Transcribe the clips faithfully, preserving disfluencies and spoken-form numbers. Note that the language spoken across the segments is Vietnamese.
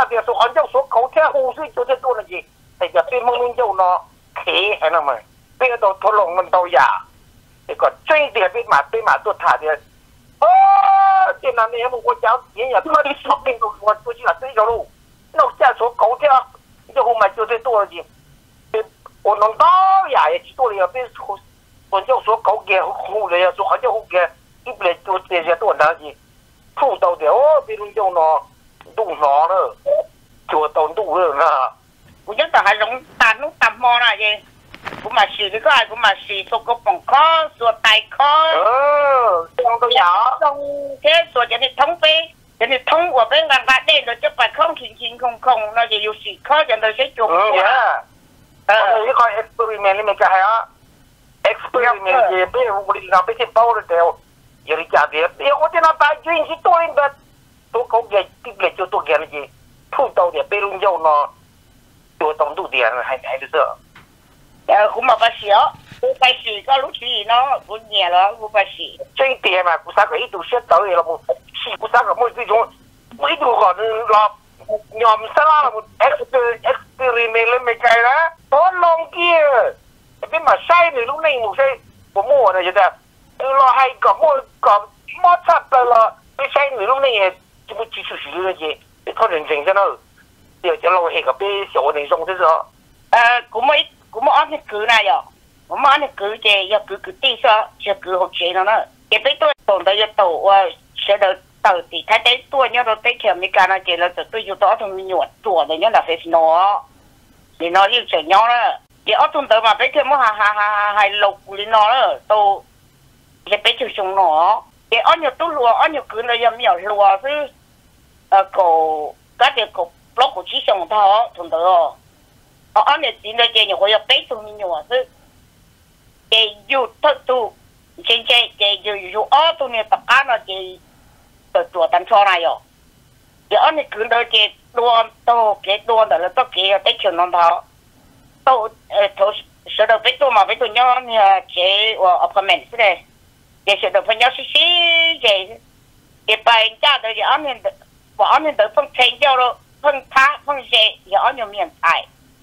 点说好像说狗天湖水就这多了去，哎呀，对梦明就那开还那么，别到头龙们都呀，这个真的被马被马做他的，哦，这那年我讲人家他妈的说病都我出去了这条路，那再说狗天这后面就这多了去，我能到呀也多了要被说，我就说狗给湖了要说好像湖给一边就这些多那去，碰到的哦，别人就那。đủ nó rồi chùa tồn đủ rồi nè cũng chắc là giống tàn lúc tầm mò là gì cũng mà xì cái ai cũng mà xì số có bỏng khó số tay khó ừ trong tôi nhỏ trong thế số cho nên thống phê cho nên thống của bên ngàn vạn đây rồi chứ phải không chín chín không không nó chỉ yêu xì khó cho nên sẽ chụp ừ yeah ờ cái coi experiment này mình cái hay á experiment gì bây giờ mình làm cái bao rồi đều giờ đi trả tiền bây giờ có thể nó tài chuyện gì tôi lên được tôi có cái tiếp lệ cho tôi cái gì thu đầu để bê lung dâu nó tôi tổng đủ tiền hay hay được chưa? Ờ cũng mà phải xỉa, cũng phải xỉa có lúc gì nó cũng nhẹ đó cũng phải xỉa. Trên tiền mà cũng sao cái ít đồ xếp tới là một xỉa cũng sao cái mỗi cái chỗ mấy đồ còn là nhòm sao là một experiment lên mấy cái đó có long kia cái mà sai thì lúc này một sai một mùa này vậy ta lo hay có mỗi có mót sắp là cái sai thì lúc này这不技术是那些，他认真在那，要叫老黑个别小那种就是说， 呃，我们我们按那句那样，我们按那句这要句句地上就句好些了呢，也别多懂得要多我学到到底，他得多你都得前面干那些了，就对就多同你做做的你那非是孬，你孬又怎样了？你二同得嘛，别前么还还还还六你孬了，都也别就凶孬，你按照都落按照句那也没有落是。呃，狗嗰隻狗攞個紙上頭同到哦，我安尼剪到隻我要俾到你話是，嘅要得到，現在嘅要要二到你大家那嘅就做單錯啦喲，嘅安尼見到隻亂到嘅亂到了都嘅要俾上頭，到誒頭上頭俾到嘛俾到nhau你啊嘅我 apartment 是咧，嘅上頭朋友是是嘅，嘅拜家的嘅安尼的。我安尼都放青椒咯，放塔放些，也安尼面菜。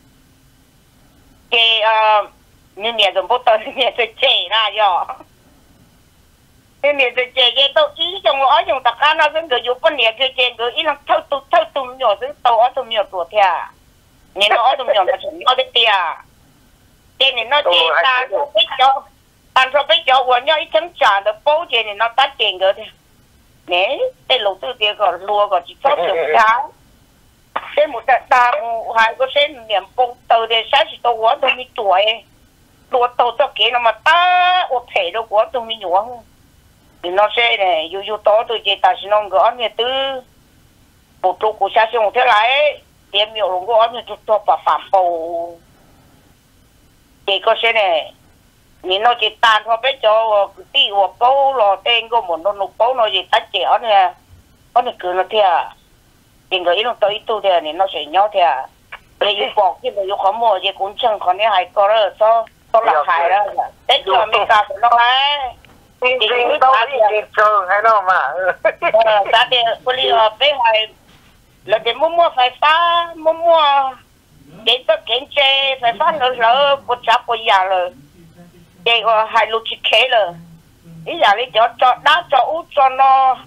给呃，你年都不到，你年都这啦哟。你年都这个都一种我用大家那个有半年就这个，一人偷偷偷偷没有，是偷我都没有做的，你那我都没有那什么的的啊。给你那这单说比较，单说比较，我要一层假的包给你那打点个的。nè, đây lục tư tiền còn lùa còn chỉ có chục cái, xem một đợt ta hai có xem niệm bông từ để sáng chỉ tôi quán tôi mới tuổi, lùa tôi cho kia nó mà ta ốp thể đâu quán tôi mới nhуông, thì nó sẽ này, dù dù to tôi chỉ ta chỉ nó gõ như tư, một chỗ của xa xung thế này, tiền nhiều luôn gõ như chút cho bà phạm bầu, thì có sẽ này. Nhìn nó chỉ tàn thôi bé cho tí của bố lo tên của một nó nụ bố nó chỉ tách chéo nè có được cứ nó thề thì người nó tới tu thề thì nó sẽ nhau thề để yêu bỏ cái người yêu khó mua gì cũng chẳng còn cái hai có rồi cho cho là hại đó tết cho mình cả nó ấy thì thì đâu đi chơi hay đâu mà ta thì bây giờ bé hai là để mua mua phải phá mua mua để tất kiến chơi phải phá nữa rồi một chắp một giờ rồi đây có hai lô chích khé rồi, ý là lấy cho cho đá cho út cho nó,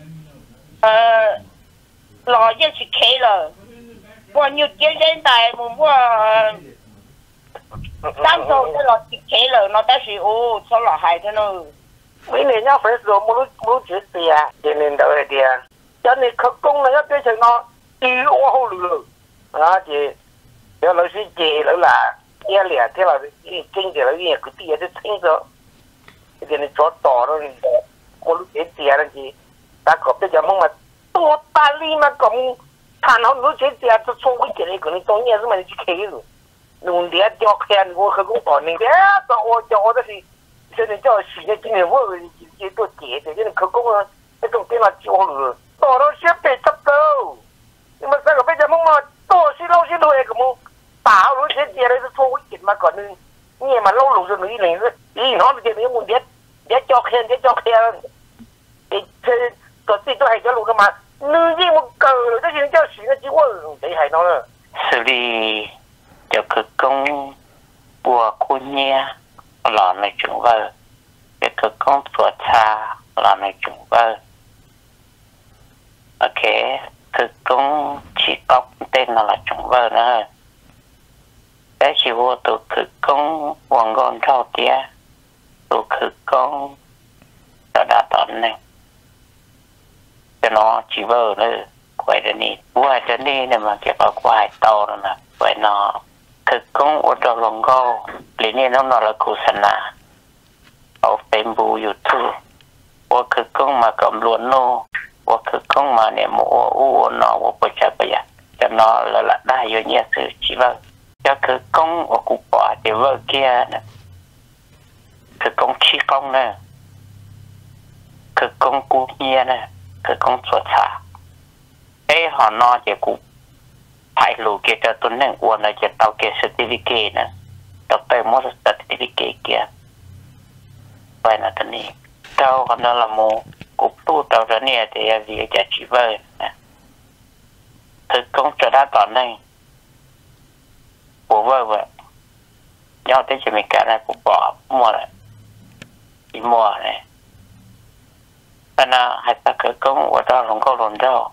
lò dân chích khé rồi, mua nhiều chơi đến tại mua mua, đám cho cái lò chích khé rồi nó ta chỉ ô cho lò hai thế nữa, mấy người nhau phải rồi mua lúc mua chuyện tiền, cho nên đâu là tiền, cho nên khắc công là cái chuyện nó đi ô hô lừa, à chị, giờ nói chuyện chị nữa là kia lẻ thế là cái kinh tế là cái cái tiền nó thanh rồi cái này cho tỏ rồi có lúc cái tiền là gì ta có bây giờ mong mà to ta li mà cũng thằng nó lúc cái tiền cho số cái này cái này to nhiều mà chỉ khéo rồi nung địa cho khen củaเขาcũng bảo mình thế cho ô cho ô đó thì cho nên cho xí cái cái này vô cái tôi chỉ thì cái nàyเขาcũng cái trong tiền là chịu rồi tỏ nó xếp để sắp đâu nhưng mà sao bây giờ mong mà to xí lâu xí đôi cái mong bảo nó sẽ tiền đấy thu cái chuyện mà còn như mà lâu lâu rồi nghĩ này ý nó là chuyệnนี้muốn biết biết cho khen biết cho khen thì có gì tôi hay cho luôn cơ mà nữ gì một cờ rồi cái gì cho xí nó chỉ quên để hay nó nữa xử lý cho cực công bùa quân nha là này chúng vợ cái cực công tuột xa là này chúng vợ ok cực công chỉ có tên là chúng vợ nữa cái chỉ vô từ cực công hoàng gòn trao tia từ cực công đã đã tận này cho nó chỉ vợ nữa quay đến đi quay đến đi này mà cái bao quay to rồi nè quay nó thực công ở trong lòng go lý niệm nó là cụ sản na ở Facebook YouTube ở thực công mà cầm luôn nô ở thực công mà niệm mộ u nó ở bờ trái bây giờ cho nó là là đa nhiều nhất sự chỉ vợ cho thực công ở cụ bỏ thì vợ kia nè thực công chi công nè thực công cụ nhia nè thực công xuất xa cái họ nó chỉ cụ phải lù kia cho tuần này uốn là chỉ tao kia certificate nè tao phải mua certificate kia vậy là thế này tao còn đó là một cục tu tao thế này thì gì cái chỉ vơi nè thực công cho đã tao này của vơi vậy nhau tới chỉ mình cả này cũng bỏ mua lại đi mua này anh à hay ta cứ công ở đó không có luôn đâu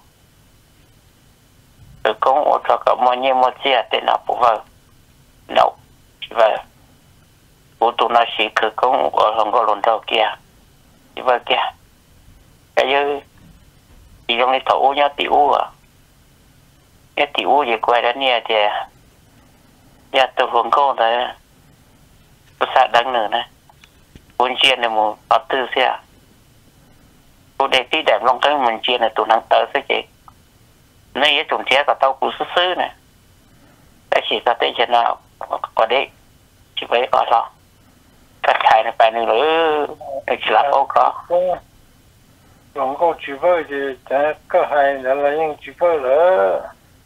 cứ công ở đó có mọi nhiêu mọi gì để nào phụ vợ đâu vợ phụ tụi nó chỉ cứ công ở không có luôn đâu kia chỉ vợ kia cái như chỉ trong cái thấu nhá tiểu à cái tiểu gì quay đến nhà thì nhà từ hướng cô đấy có sao đăng nữa này buôn chiên này một ở tư xe tôi để tí đẹp long cái mình chia này tụi năng tớ sẽ chị nơi ấy trùng chế có tao cú sứ sứ này cái chỉ có tên trên nào có đấy chỉ với có đó các thầy này phải nữa để chỉ là ô có long câu chỉ với thì cái cái hay là là những chỉ với nữa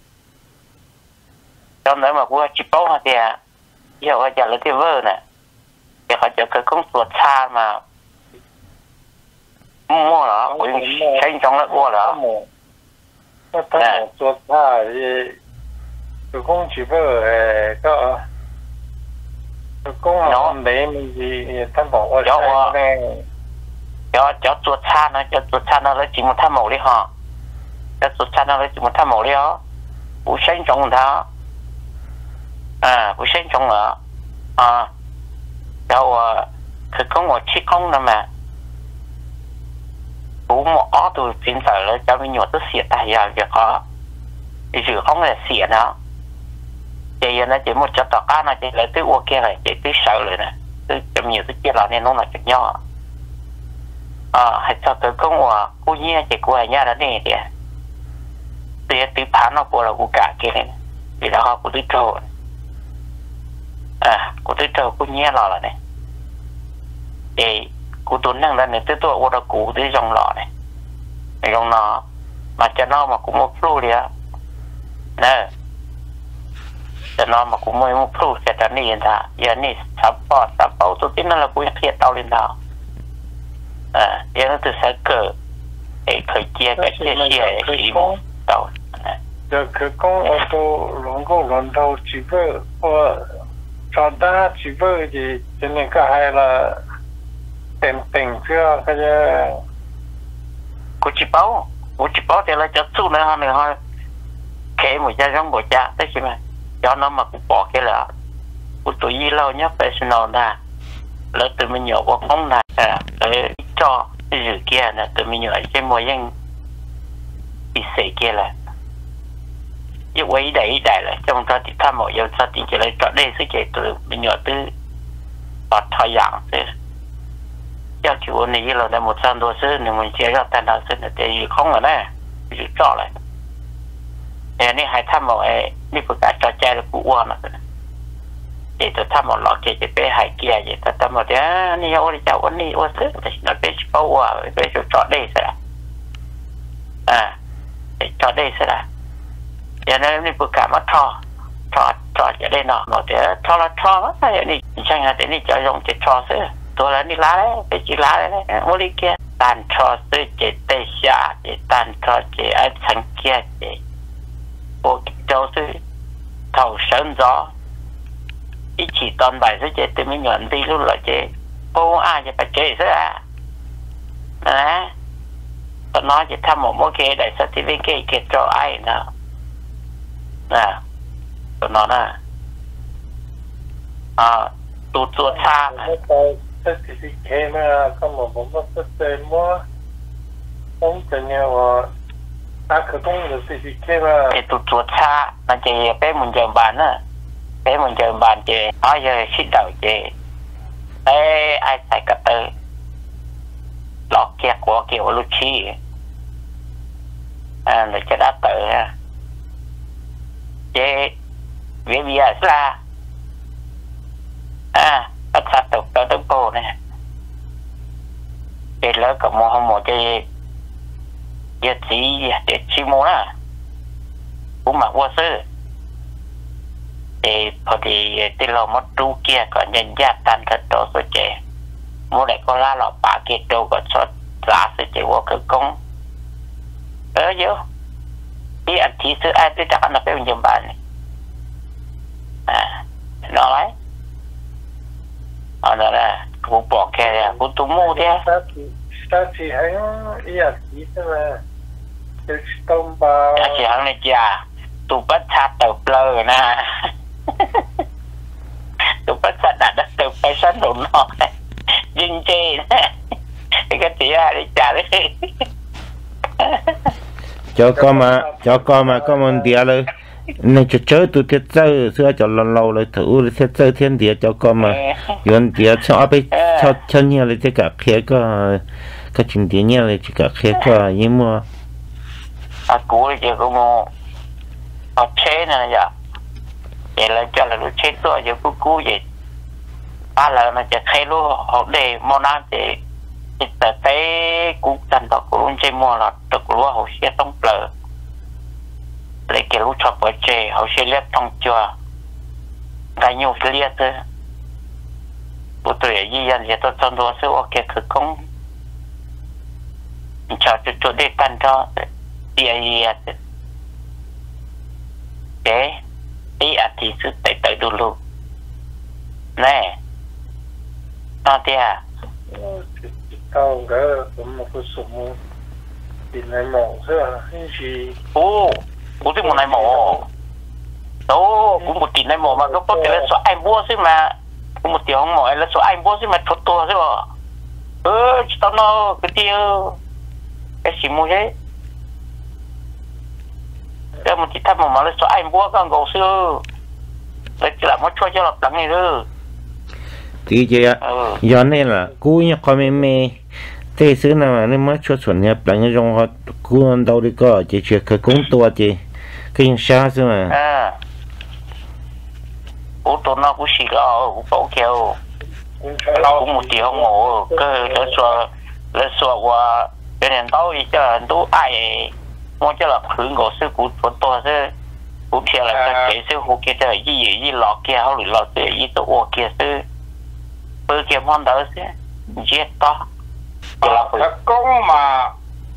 trong đấy mà qua chỉ bao hả thì giờ họ trả lời cái vơ này thì họ cho cái công suất xa mà mua đó, cũng thấy trong đó mua đó. Nó thay một suất xa thì cái công chỉ với cái cái công làm đấy mình gì thay bỏ qua cho cho cho suất xa nó cho suất xa nó lấy chỉ một tham mẫu đi họ cho suất xa nó lấy chỉ một tham mẫu đi họ cũng sinh trong đó à cũng sinh trong đó à cho cái công một chiếc công nào mà cũng một từ chính sở là cho mình nhổ tức xịt tại giờ việc khó thì sự không là xịt nó thì nó chỉ một chút tao cá nó chỉ lấy tới ô kia này chỉ tới sợ rồi nè tới chậm nhiều tới kia là nên nó là chậm nhỏ à hay sao tới công của cô nhia chỉ của nhà đó này thì thì từ phá nó của là của cả kia này vì đó họ của tới trâu à của tới trâu cô nhia lò là này thì cụ tuấn năng lên này tới tôi qua đó cụ tới dòng lọ này dòng nó mà cho nó mà cũng một flu đi á nè cho nó mà cũng mới một flu sẽ trở nên ta giờ này sắp bỏ sắp bảo tôi tin là cũng thiệt tao lên đó à giờ nó từ sẽ cờ để khởi chia cái chia chia để xí một tàu giờ cái con ô tô long câu lần đầu chỉ với ở cho ta chỉ với thì cho nên cái hay là tiền tiền chưa cái cô chỉ bảo cô chỉ bảo thì là cho số nữa hơn nữa thôi kể một gia giống một cha thế chứ mà cho nó mà cũng bỏ cái là cô tụi gì lâu nhá personal nè lỡ tụi mình nhổ qua phóng này à để cho cái gì kia nè tụi mình nhổ cái môi dân bị sệ kia là như vậy đấy đại là trong đó thì tham mộ giờ sao thì chỉ lấy cho đây sẽ chạy tụi mình nhổ từ bật thời gian thế cho chủ này là đã một trăm đô sư nhưng mình chia ra tan đào sư thì không ở đây chỉ cho lại thì này hai tham mộ ấy đi phụ cả cho chơi được cụ quan rồi thì tôi tham mộ lọ kia thì bé hai kia vậy ta tham mộ đấy này ô đi cháu anh đi ô sư thì nó bé bao qua bé cho cho đây sẽ à để cho đây sẽ là giờ này đi phụ cả mất thò thò thò ở đây nọ nó để thò là thò mất này này chẳng hạn để này cho dùng để thò sư tôi là đi lá đấy cái chỉ lá đấy ô đi kia tan cho sư chế tê xa chế tan cho chế ai thằng kia chế bộ châu sư thầu sơn gió ý chỉ toàn bài sư chế tôi mới nhận đi luôn là chế bố ai chế phải chế sư à nè tôi nói chế thăm một mối kia đại sao thì bên kia kia cho ai nữa nè tôi nói nè à tu tu xa thế thì thì cái mà có một bộ phận rất là mua không cần nhiều ta khởi công được thì thì cái mà cái tu tu xa nó chỉ bé mình chờ bàn á bé mình chờ bàn chỉ nói giờ xịt đầu chỉ ê ai xài cà tư lọt kia của kiểu lúc chi à để cho đã tự ha chỉ vì bây giờ là à tất cả tục tới tới cô nè để lỡ cả một hôm một cái giờ chỉ để chi mua á cũng mặc qua sư thìพอดีที่เรามาดูเกี่ยก่อนยันญาติตันกระโดดสุดเจมูได้ก็ล่าหลอกปากเกตโดก็สดลาสุดเจว่าคือกงเออเยอะที่อันที่ซื้อไอ้ที่จะกันมาเป็นยมบาลอ่าน้อยเอาละกูบอกแค่เนี่ยกูตุ้มมูเนี่ย sát thì sát thì hay ý là gì thế mà được tông vào จะเสียงเลยจ้าตูปัสชาเติบเปลือนะตูปัสชาดัดเติบไปสั้นหนุนหน่อยยิงเจนะไอ้ก็เสียเลยจ้าเลย cho con mà cho con mà con mình địa rồi nên cho chơi tụi thiết chơi xưa cho lâu lâu rồi thử thiết chơi thiên địa cho con mà yon địa cho bây cho cho nhiều rồi tất cả kia có cái chuyện địa nhiều rồi tất cả kia có nhưng mà à cú thì cũng mua ở chế này giờ vậy là cho là lúc chế rồi giờ cú cú vậy ba là nóจะใครรู้họ để mua nam thìแต่แต่กูจันทร์กูรู้ใจมัวหรอกแต่กูรู้ว่าเขาเสียต้องเปลือเลยเกี่ยวรู้ชอบว่าเจเขาเสียเลือดต้องจัวไงยูเลียดกูตัวยี่ยันเสียตัวจนตัวซื้อโอเคคือกงชอบจุดจุดได้กันก็เดียเยียดเจ๊ไอ้อาทิตย์ซื้อแต่แต่ดูลูกแน่ตอนเดีย tao cái cũng một cái số một thì này mỏ thế là cái gì ô cũng thì một này mỏ đâu cũng một tỷ này mỏ mà có có thể là số anh mua chứ mà cũng một tỷ không mỏ là số anh mua chứ mà thốt to chứ bộ ơ tao nó cái tiêu cái gì mua thế cái một tỷ thấp mà là số anh mua con gấu xưa lấy chỉ là mất cho cho lập đắng này thôi tí chứ ạ do nên là cú như con mẹ mẹ thế xứ nào mà nên mới cho chuẩn nhập lại trong họ cú đâu đi có chỉ chuyện cái công tua chỉ cái sao chứ mà à cú tụi nó cú xì lo cú bảo kêu cú một tỷ không ngủ cái nó xóa nó xóa qua cái này đâu thì cho đâu ai muốn cho là hưởng ngộ sư cú tụi tôi chứ cú kia là cái cái sư cú kia là gì gì gì lọ kia không được lọ gì gì tụi kia sư bữa kia món đó chứ giết to thật công mà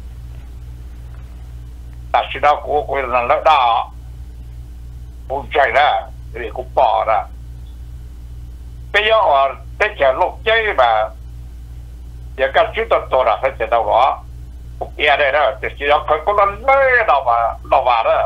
ta chỉ đâu của của là lớp đó cũng chạy ra để cũng bỏ ra bây giờ ở cái chợ lục chơi mà giờ các chú tôi tôi là phải chạy đâu đó cũng kia đây đó thì chỉ có có lần nơi đâu mà đâu vào đó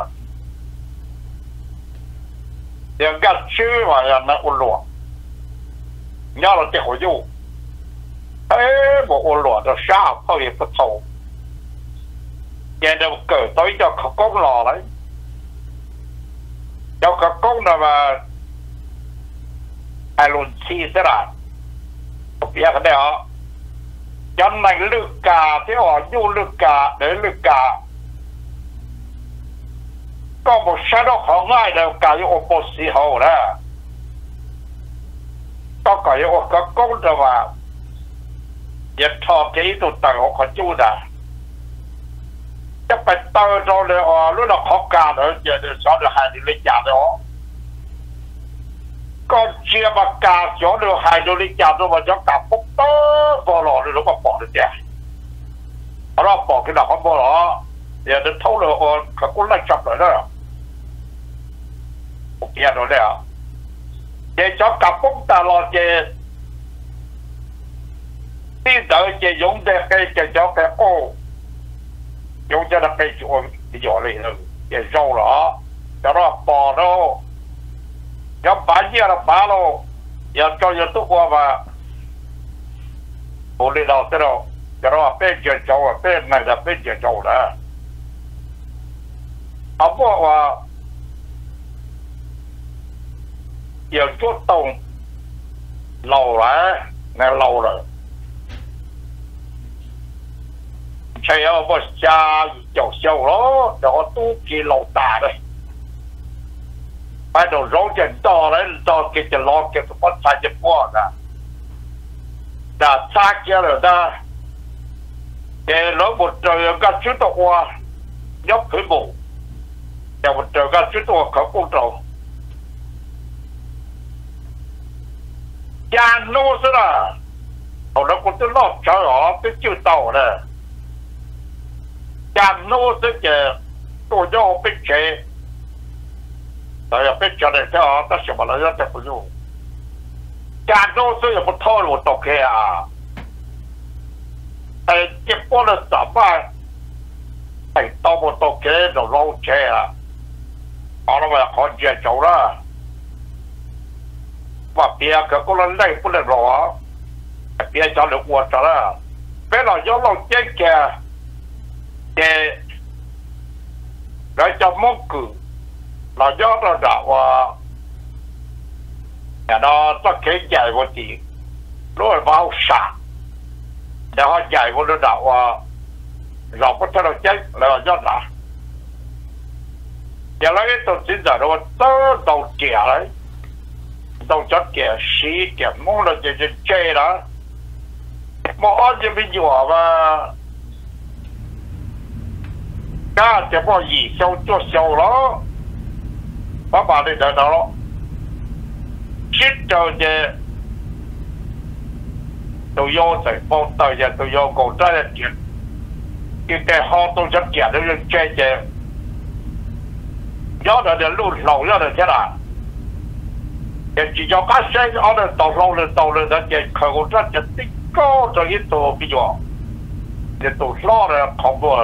giờ các chú mà là nó uốn lụa nhớ là cái hồi du ấy một ô lúa nó sao không biết bắt đầu giờ đâu cởi tới cho khóc con lò đấy cho khóc con là mà ai luôn chi thế nào không biết cái đó cho này lực cả thế họ du lực cả để lực cả có một sao đó không ai đâu cả những ô bố sĩ hậu đó có cái ô có con đâu mà giờ thọ cái tụt tàu họ chú ra chắc phải tàu rồiเลยอ๋อรู้เราขอกาเลยgiờ để xóa được hai đứa trả đó con chia mà cả xóa được hai đứa trả rồi mà cho cả bốc tơ vào lò rồi nó mà bỏ được chưa đó bỏ cái nào không bỏ đó giờ đến thâu rồiเขาcũng lại chập rồi đó ok rồi đấy à để cho cặp bông ta lo để tin đợi để dùng để cái để cho cái ô dùng cho nó cái chỗ cái chỗ này rồi để rau đó cho nó bỏ đâu cho bán gì là bán đâu giờ cho giờ tôi qua mà bố đi đâu thế đâu cho nó bên chơi trâu bên này là bên chơi trâu đó ông bảo là giờ chút tông lâu rồi nghe lâu rồi chơi ở bờ xa dầu sâu đó đó tu kỳ lâu ta đấy bắt đầu rong chân to đấy to cái chân lo cái bắt sai chân qua đó đã xa kia rồi đó để nó một trời các chú tộc qua nhóc khởi bộ để một trời các chú tộc khởi công trầu cha nô thế là họ nó cũng tới lót trời họ tới chưa tàu nè cha nô thế kìa tôi cho họ biết chế tại vì biết cho này thế họ ta sẽ bảo là rất là phụ dụng cha nô thế là một thôi một tộc kia à tại cái bố nó giảm ba tại tao một tộc kia nó lâu chế à họ nó phải khó chế cháu đó và bia cái con lớn này cũng được rồi bia cho được quật rồi đó bây giờ do lòng chết kìa để để cho món cử là do nó đã và nhà nó nó kể dài một tí rồi vào sạc để họ dài một nó đã và rồi có thể nó chết là do đã giờ lấy tôi xin giờ nó tớ đầu trẻ đấy đầu chất kẻ sĩ kẻ mong là chơi chơi chơi đó mà ở trên bên nhỏ mà cá chỉ có gì sâu cho sâu đó các bạn đi đợi đó chết rồi thì tôi vô thì phong tờ giờ tôi vô cổ trái là chuyện cái cái họ tôi chất kẻ nó chơi chơi gió là để lùn lầu gió là thế nào chỉ cho các xe ở đây tàu lâu lên tàu lên đó để khởi công rất là tích cao cho những tàu bây giờ để tàu lo là không bao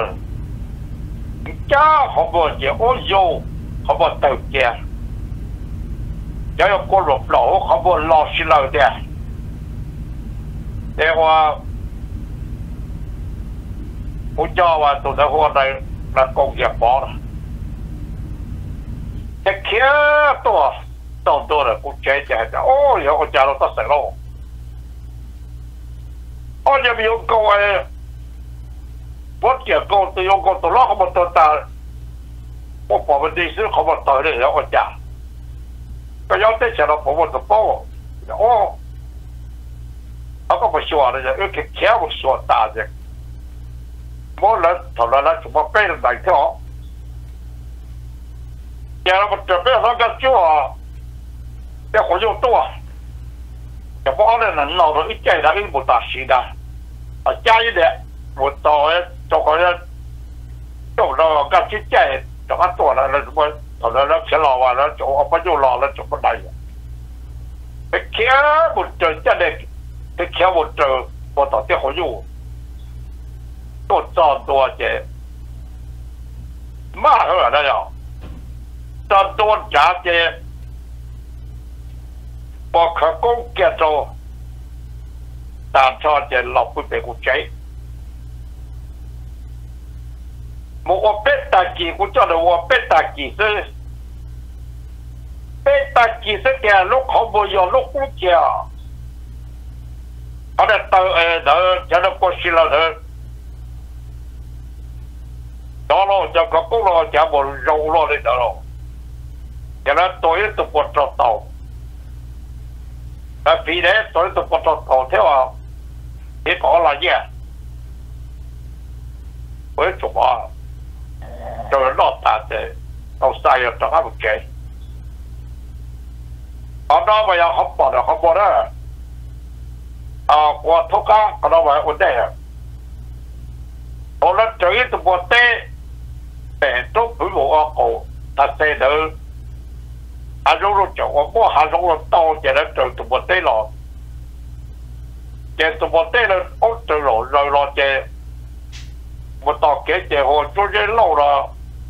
cha không bao giờ ô tô không bao tàu kia cho con lục lỗ không bao lo xí lợi đấy để qua muốn cho và tụi nó hôm nay là công việc bỏ rồi để kia tôi tao tôi là cũng chơi chơi chơi, ôi giờ con cha nó tao sợ đâu, ôi giờ bị ông câu ấy, bất kỳ câu tôi ông câu tôi lo không một tôi ta, tôi bỏ bên đi xứ không một tôi đấy con cha, cái giáo tế sẽ nó bỏ một tờ bao, ô, ông có một số này giờ cái kéo một số ta chứ, mỗi lần thằng nó nó chúng nó bê lên đại theo, giờ nó một trận bê nó cái chúa cái khối dụng to, cái bao này là nó rồi ít chạy ra ít một tạt xí ra, ở chạy đấy một tàu ấy cho cái chỗ nó cái chiếc chạy cho cáiตัวnày là chúng tôi thằng nó nó sẽ lò vào nó chỗ ông bao nhiêu lò nó chỗ bên này, cái kia một trời chạy này cái kia một trời một tàu cái khối dụng, một tròn tua chứ, mà hơn ở đây rồi, tròn tua trả chứ bỏ khởi công kia cho tàn cho để lọc cái bể của cháy một bếp tà kỳ cũng cho được một bếp tà kỳ chứ bếp tà kỳ chứ kìa lúc không bao giờ lúc lúc kìa họ đã tờ đỡ cho nó có xí là đỡ đó nó cho có cũng lo chả một râu lo đi đỡ rồi cho nó tối tụi một trò tàu và vì thế tôi tôi bắt đầu thầu theo à thế có là gì với chủ họ rồi nó ta để tàu sai rồi cho các một cái ở đó bây giờ không bỏ được không bỏ đó à qua thuốc á ở đó vậy vấn đề 我那这一都不对，哎，都不我搞，他谁都，还如果叫我我还如果到这了就都不对了，这都不对了，我就了了了这，我到这这我做这老了。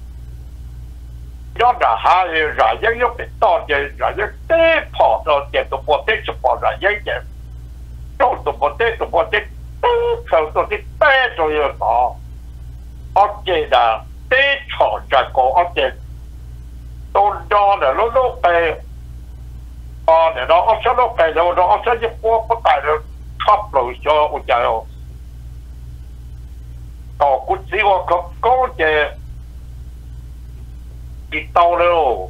要是还有人人要被到这人人得跑到这都不得去跑人人的，都都不得都不得都跑到这带着要到，而且呢得吵这个而且都让的老老白，啊，然后而且老白的我说而且一波不带的差不多就我讲哟，哦，估计我可高的。到了，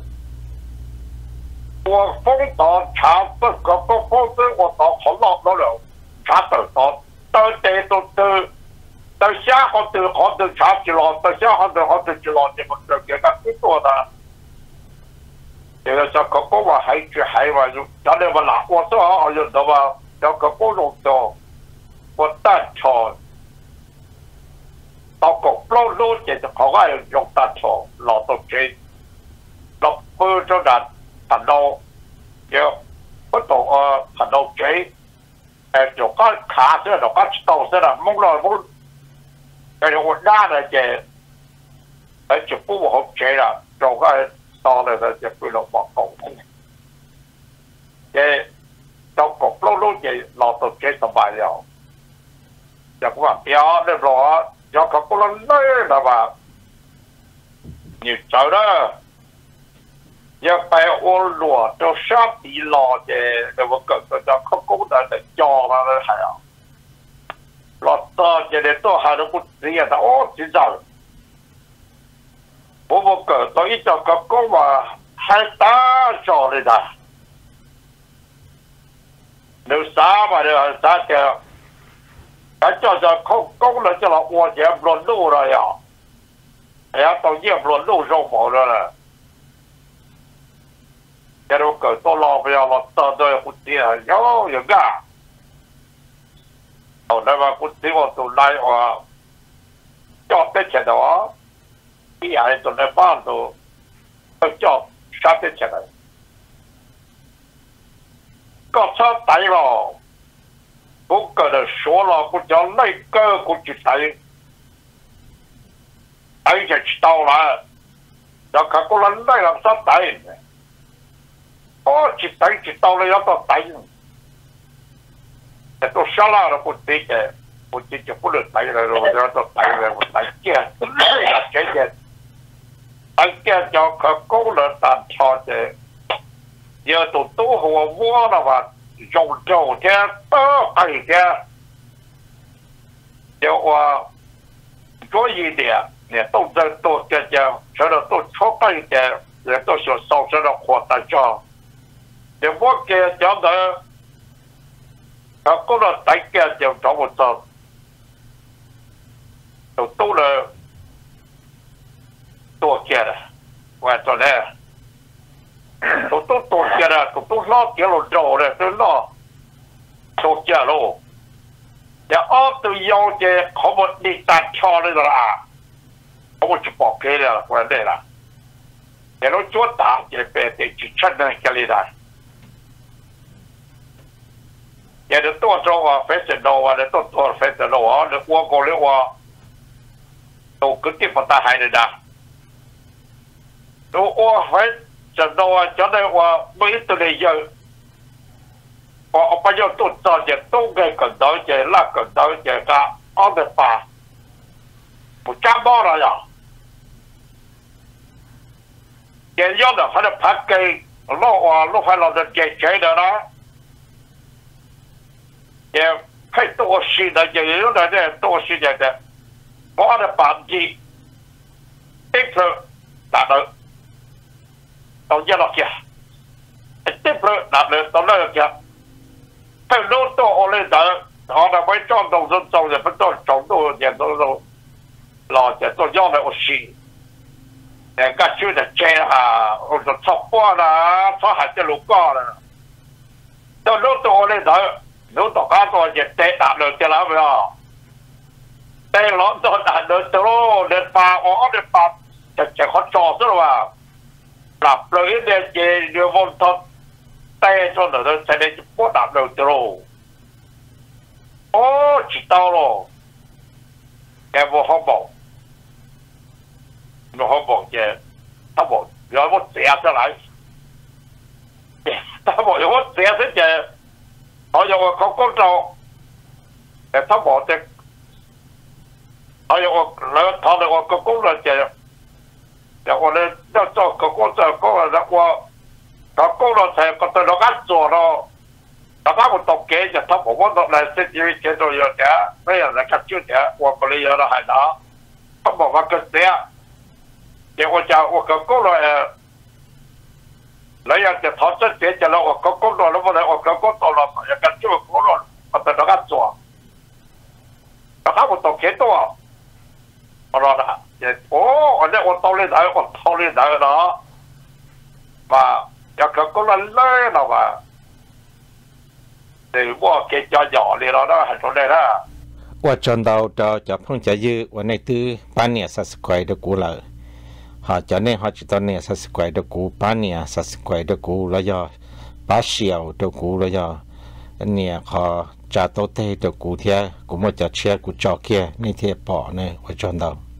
我风到查不个个风子，我到好老老了，查到到到这都都到下好都好都查起了，到下好都好都知了，你们这给他工作的，这个叫个个话还去还话就，咱那么拿我说好就知道吧，要个个用到，我单车。到个老老这就好爱用单车，老到这。lọc bơ cho đạt thành đô giờ có tổ thành đô chế chỗ có khá sẽ là có tàu sẽ là mong rồi mong cái điều đa là chế ở chỗ phụ hộp chế là chỗ có to là là chế quy lọc bỏ cổ chế trong cục lâu lâu chế lọc tổ chế tầm bài rồi giờ cũng là béo được rồi do có có lần nơi là bà nhiều trời đó giờ phải ô lúa cho sát đi lò để để mà cần cho không có đã để cho nó là hay à lọt to để để to hay nó cũng gì à ô chỉ giờ bố bố cỡ tôi ít cho có có mà hai ta cho đây đã nếu xa mà nếu xa thì cái cho cho không có là cho là ô chỉ luận lúa rồi à ya tôi nhiều luận lúa rau bỏ rồi nè cái đó cỡ tôi lo bây giờ là tao tôi cũng tiền nhớ nhớ cả ở đây mà cũng tiền của tôi lại và cho cái chuyện đó cái này tôi lại bán tôi tôi cho sát cái chuyện này có sao tại lo cũng cỡ được số lo cũng cho lấy cơ cũng chỉ thấy ấy chỉ tao là cho các cô lớn đây làm sao tại ô chỉ tay chỉ tao lấy đó tay cái tôi sao là nó cũng tiếc cái cũng chỉ chỉ có được tay rồi rồi đó tay rồi tay kia là cái gì tay kia cho các cô lớn tạm cho cái giờ tụi tôi hồ vua là mà dùng dầu thế tớ tay kia giờ qua có gì để để tôi giờ tôi cái giờ sau đó tôi cho tay cái để tôi sửa sau sau đó khoa tay cho để bố kia cho đỡ các cô là tay kia cho cho một giờ tụi tôi là tôi kia là quan trọng đấy tụi tôi tôi kia là tụi tôi lo kia là rồi đấy tôi lo tôi kia luôn để ở từ yêu thì có một đi tan cho đấy là có một chút bỏ kia là quan đấy là để nó chúa ta thì về thì chỉ chân này cái này giờ được tôi cho phải sẽ đâu à để tôi tôi phải sẽ đâu à để qua coi lấy qua tôi cứ tiếp vào ta hay rồi đã tôi qua phải sẽ đâu à cho nên qua mấy từ này giờ qua bây giờ tôi cho giờ tôi cái cần đó giờ là cần đó giờ cả ở đây pa một trăm bao rồi à giờ giờ là phải là phát cái lo qua lo phải là được chạy chạy đó đó giờ phải tổ sư đó giờ yếu đó để tổ sư giờ để có được bản gì tiếp theo đạt được tao giờ là kia tiếp theo đạt được tao nói kia phải nốt tổ lên đó họ đã mới chọn đầu dân trong rồi vẫn chọn chống đồ giờ tôi rồi lo giờ tôi do là sư để các chú là chơi à rồi chọc qua là phá hại cái lũ con là tao nốt tổ lên đó nếu tao cá tôi giờ tệ đạt được cho lắm rồi đây lắm tôi đã được tôi được bà ó được bàจะจะเขาจอดซะหรือว่าหลับเลยเดี๋ยวเดี๋ยววันทอดเตะจนเดี๋ยวจะได้ปวดดับเดี๋ยวจะรู้โอ้จิตเอาหรอแกบอกเขาบอกเขาบอกแก他บอกเดี๋ยวว่าเสียซะไหน他บอกเดี๋ยวว่าเสียซะเจเขาบอกว่าเขาก็จะแต่他บอกจะเขาบอกว่าแล้ว他บอกว่าเขาก็จะ然后呢，要做个工作，工作的话，他工作才个对老干做咯，大家不懂嘅就他冇講到嚟識要嘅做樣嘅，咩人嚟吸招嘅，我嗰啲嘢都係啦，他冇話佢寫，然後就我個工作誒，你又就投資者就啦，我個工作啦，我嚟我個工作啦，又跟住工作，我對老干做，大家不懂嘅多，我話啦。โอ้อันนี้我到你睇我到你睇เนาะว่าอยากก็ละเล่เนาะว่าแต่ว่าแกจะหย่อเลยเราได้เห็นตรงนี้นะว่าจนเราจะจะเพิ่งจะยื้อวันนี้ตื้อป้านเนี่ยสักสกวยเดกูเลยหาจะเนี่ยหาจุดตอนเนี่ยสักสกวยเดกูป้านเนี่ยสักสกวยเดกูแล้วยอป้าเชียวเดกูแล้วยอเนี่ยขอจะโตเตเดกูเทียกูมั่วจะเชียกูจอกเกียนี่เทียปอเนี่ยว่าจนเรา